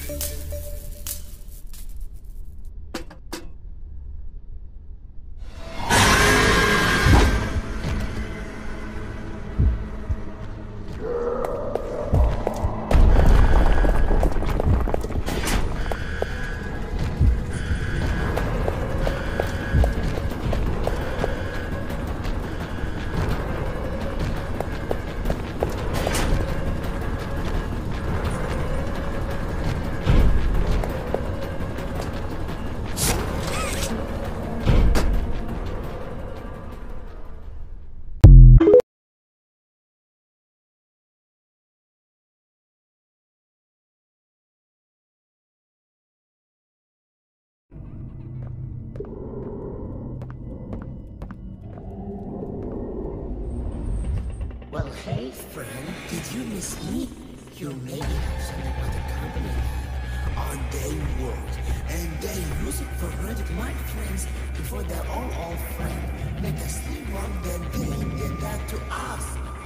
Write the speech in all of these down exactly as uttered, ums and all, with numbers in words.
Well, hey, friend, did you miss me? You maybe have something like a company on their world, and they use it for hurting my friends before they're all all friends. Make us think wrong, then they did that to us.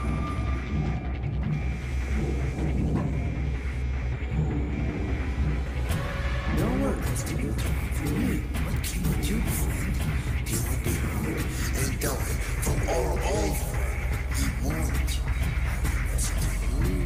No word has to be told for me. What can you do, friend? You will be hurt and die from all all friends. He warned you. That's true.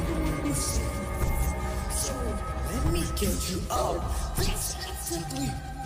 Get you out. That's simply